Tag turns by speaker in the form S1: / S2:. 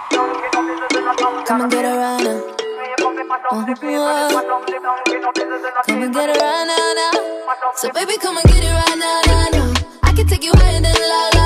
S1: Come and get it right now. Come and get it right now, now. So baby, come and get it right now, now, now. I can take you higher than la la.